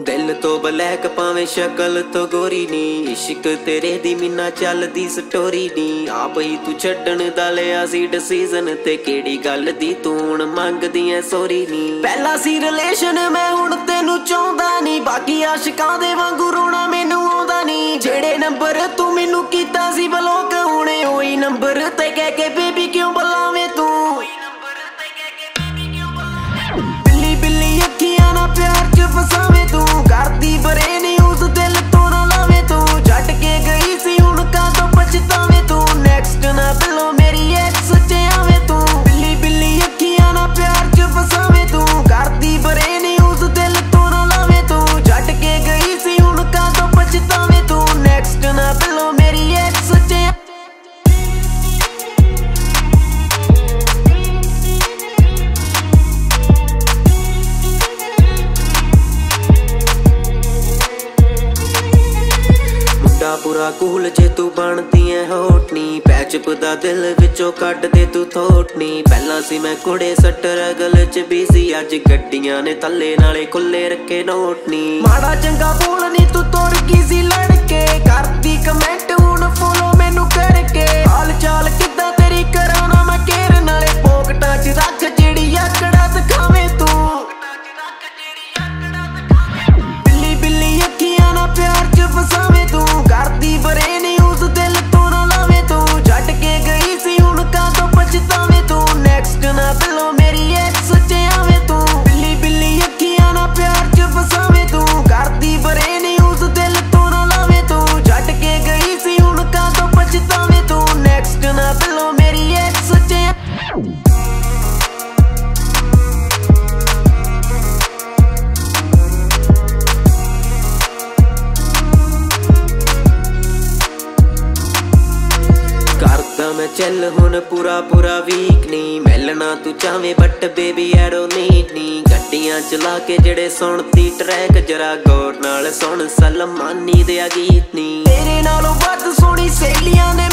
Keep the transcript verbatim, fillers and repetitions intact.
दिल तो ब्लैक पावे शक्ल तो गोरी नी, इश्क तेरे दी मीना चलदी स्टोरी नी। आप ही तू छड्डण दा लिया सी डिसीजन, ते केड़ी गल दी तू हुण मंगदी ऐ सॉरी नी। पहला सी रिलेशन मैं हुण तेनू चाहुंदा नी, बाकी आशिकां दे वांगू रोना मैनू आउंदा नी। जेड़े नंबर तू मैनू कीता सी ब्लॉक, हुणे ओही नंबर ते कह के बेबी क्यों बुलावे तू। बिल्ली बिल्ली अखियां ना प्यार च फसावे तू, करदी बरे नी उस दिल तो ना लावे तू। छड्ड के गई सी हुण कातों पछतावे तू, नेक्स्ट ना बिलो मेरी एक्स च आवे तू। बिल्ली बिल्ली अखियां ना प्यार च फसावे तू, करदी बरे नी उस दिल तो ना लावे तू। छड्ड के गई सी हुण कातों पछतावे तू, नेक्स्ट ना बिलो मेरी एक्स च। पूरा कूल जे तू बनदी है होटनी, पैचअप दा दिल विचों कट दे तू थोटनी। पहला सी मैं कुड़े सट्टर गल च बिजी, अज गड्डियां ने थल्ले नाले खुले रखे नोटनी। माड़ा चंगा बोलनी तू तुर गई सी लड़के, करदी कमेंट हुण फॉलो मैनू करके। हाल चाल किद्दां तेरी कराना मैं केयर, नाले पॉकेटां च रख जेड़ी आकड़ा दिखावे तू। बिल्ली बिल्ली अखियां ना प्यार च फसावे तू, करदी बरे नी उस दिल तो ना लावे तू। छड्ड के गई सी हुण कातों पछतावे तू, नेक्स्ट ना बिलो मेरी एक्स च आवे तू। बिल्ली बिल्ली अखियां ना प्यार च फसावे तू, करदी बरे नी उस दिल तो ना लावे तू। छड्ड के गई सी हुण कातों पछतावे तू, नेक्स्ट ना बिलो मेरी एक्स च। करदा मैं चल हुण पूरा पूरा वीक नी, मिलना तू चाहे बट बेबी ऐरो नीड नी। गड्डियां चला के जेड़े सुनती ट्रैक, जरा गौर नाल सुन सलमानी दे गीत नी। तेरे नालों वध सोहनी सहेलियां ने